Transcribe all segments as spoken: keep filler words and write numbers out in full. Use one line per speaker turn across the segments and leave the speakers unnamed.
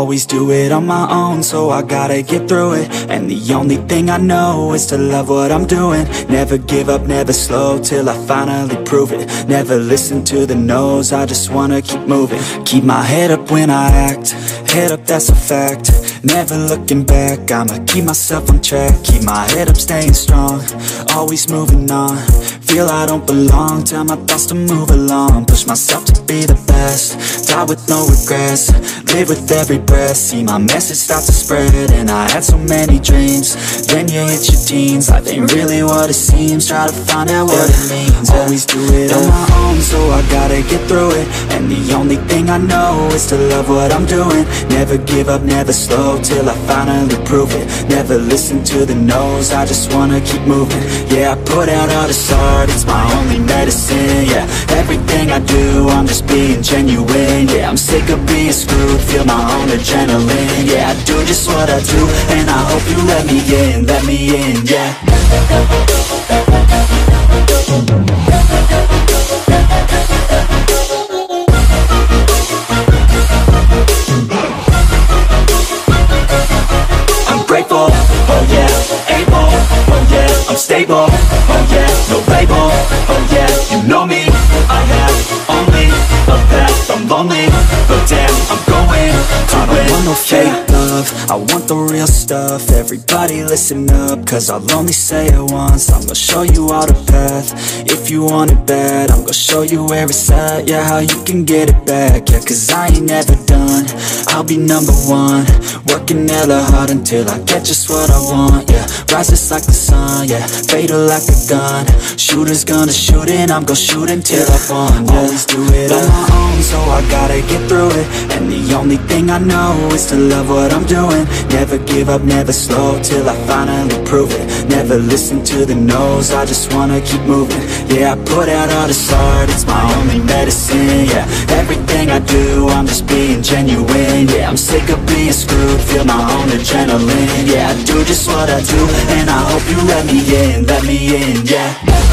Always do it on my own, so I gotta get through it. And the only thing I know is to love what I'm doing. Never give up, never slow, till I finally prove it. Never listen to the no's, I just wanna keep moving. Keep my head up when I act, head up, that's a fact. Never looking back, I'ma keep myself on track. Keep my head up, staying strong, always moving on. Feel I don't belong, tell my thoughts to move along. Push myself to be the best, die with no regrets. Live with every breath, see my message start to spread. And I had so many dreams, then you hit your teens. Life ain't really what it seems, try to find out what it means. Always do it on my own, so I gotta get through it. And the only thing I know is to love what I'm doing. Never give up, never slow, till I finally prove it. Never listen to the no's, I just wanna keep moving. Yeah, I put out all this art, it's my only medicine. Yeah, everything I do, I'm just being genuine. Yeah, I'm sick of being screwed, feel my own adrenaline. Yeah, I do just what I do, and I hope you let me in, let me in, yeah. I'm grateful, oh yeah, able, oh yeah, I'm stable, oh yeah, no label, oh yeah, you know me, I have only a path, I'm lonely, but damn, I'm going to I don't want no fake love, I want the real stuff. Everybody listen up, cause I'll only say it once. I'm gonna show you all the path, if you want it bad. I'm gonna show you where it's at, yeah, how you can get it back. Yeah, cause I ain't never done, I'll be number one. Working hella hard until I get just what I want, yeah. Rises like the sun, yeah, fatal like a gun. Shooter's gonna shoot and I'm gonna shoot until I won, yeah. Always do it on my own, so I gotta get through it. And the only thing I know is to love what I'm doing. Never give up, never slow, till I finally prove it. Never listen to the no's, I just wanna keep moving. Yeah, I put out all this art, it's my only medicine. Yeah, everything I do, I'm just being genuine. Yeah, I'm sick of being screwed, feel my own adrenaline. Yeah, I do just what I do, and I hope you let me in, let me in, yeah.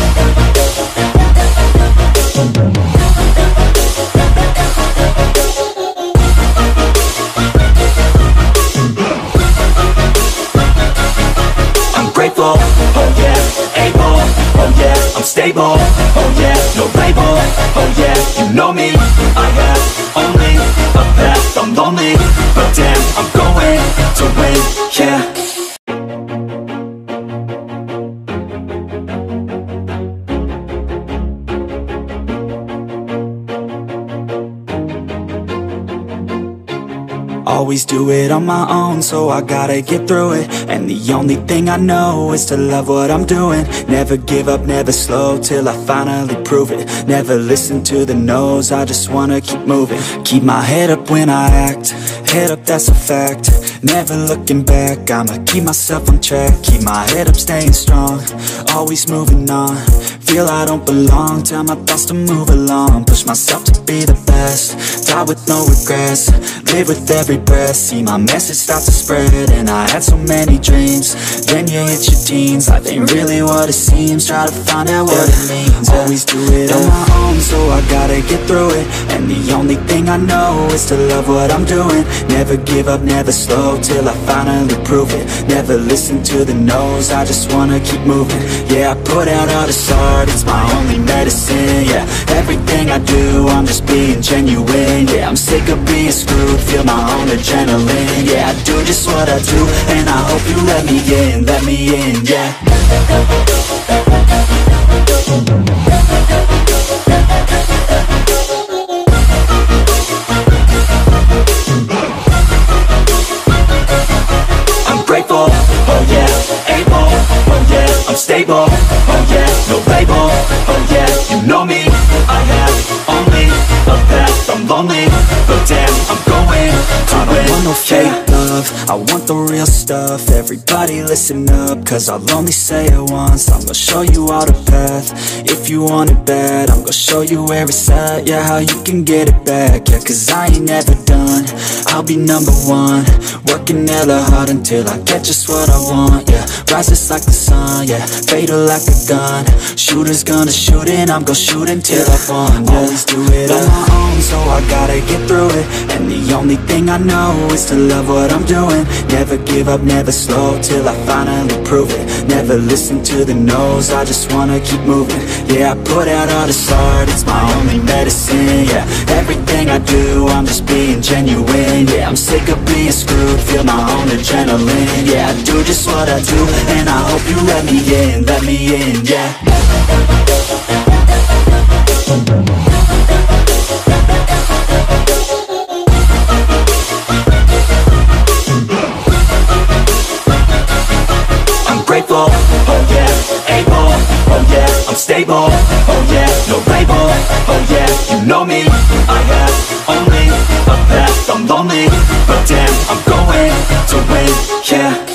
I'm grateful, oh yeah, able, oh yeah, I'm stable, oh yeah, no label, oh yeah, you know me, I have only a path, I'm lonely, but damn, I'm going to win, yeah. Always do it on my own, so I gotta get through it. And the only thing I know is to love what I'm doing. Never give up, never slow, till I finally prove it. Never listen to the no's, I just wanna keep moving. Keep my head up when I act, head up, that's a fact. Never looking back, I'ma keep myself on track. Keep my head up, staying strong, always moving on. Feel I don't belong, tell my thoughts to move along. Push myself to be the best, die with no regrets. Live with every breath, see my message start to spread. And I had so many dreams, then you hit your teens. Life ain't really what it seems, try to find out what it means. Always do it on my own, so I gotta get through it. And the only thing I know is to love what I'm doing. Never give up, never slow, till I finally prove it. Never listen to the no's, I just wanna keep moving. Yeah, I put out all this art, it's my only medicine. Yeah, everything I do, I'm just being genuine. Yeah, I'm sick of being screwed, feel my own adrenaline. Yeah, I do just what I do, and I hope you let me in, let me in, yeah. I'm grateful, oh yeah, able, oh yeah, I'm stable, oh yeah, no label, oh yeah, you know me, I have only a path, I'm lonely, but damn, I'm going to win. I don't want no fake love, love, I want the real stuff. Everybody listen up, cause I'll only say it once. I'm gonna show you all the path. If you want it bad, I'm gonna show you where it's at. Yeah, how you can get it back. Yeah, cause I ain't never done. I'll be number one, working hella hard until I get just what I want. Yeah, rises like the sun, yeah, fatal like a gun. Shooters gonna shoot and I'm gonna shoot until I won. Yeah, always do it on my own, so I gotta get through it. And the only thing I know is to love what I'm doing. Never give up, never slow, till I finally prove it. Never listen to the no's, I just wanna keep moving. Yeah, I put out all this art, it's my only medicine. Yeah, everything I do, I'm just being genuine. Yeah, I'm sick of being screwed, feel my own adrenaline. Yeah, I do just what I do, and I hope you let me in, let me in, yeah. Grateful, oh yeah, able, oh yeah, I'm stable, oh yeah, no label, oh yeah, you know me, I have only a path, I'm lonely, but damn, I'm going to win, yeah.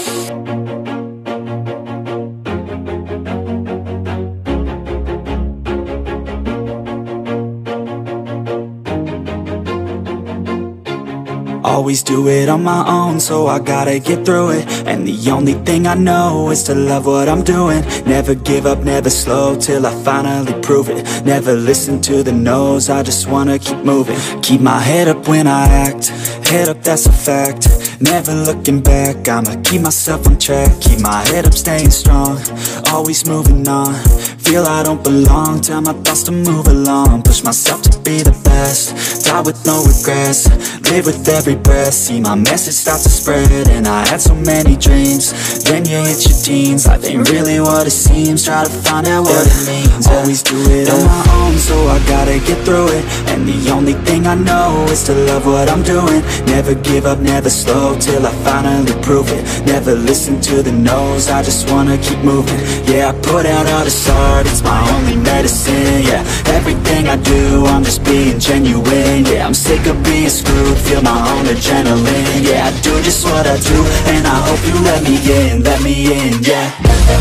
Always do it on my own, so I gotta get through it. And the only thing I know is to love what I'm doing. Never give up, never slow, till I finally prove it. Never listen to the no's, I just wanna keep moving. Keep my head up when I act, head up, that's a fact. Never looking back, I'ma keep myself on track. Keep my head up, staying strong, always moving on. Feel I don't belong, tell my thoughts to move along. Push myself to be the best, die with no regrets. Live with every breath, see my message start to spread. And I had so many dreams, then you hit your teens. Life ain't really what it seems, try to find out what it means. Always do it on my own, so I gotta get through it. And the only thing I know is to love what I'm doing. Never give up, never slow, till I finally prove it. Never listen to the no's, I just wanna keep moving. Yeah, I put out all this art, it's my only medicine. Yeah, everything I do, I'm just being genuine. Yeah, I'm sick of being screwed, feel my own adrenaline. Yeah, I do just what I do, and I hope you let me in, let me in, yeah.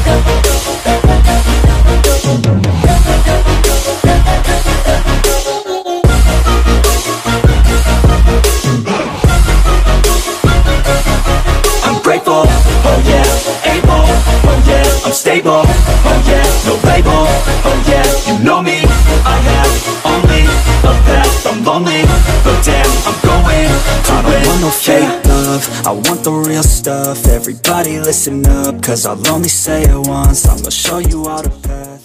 I'm grateful, oh yeah, able, oh yeah, I'm stable, oh yeah, no label, oh yeah, you know me, I have only a path, I'm lonely, but damn, I'm going to I don't win. Want no fake love, I want the real stuff. Everybody listen up, cause I'll only say it once. I'm gonna show you all the path.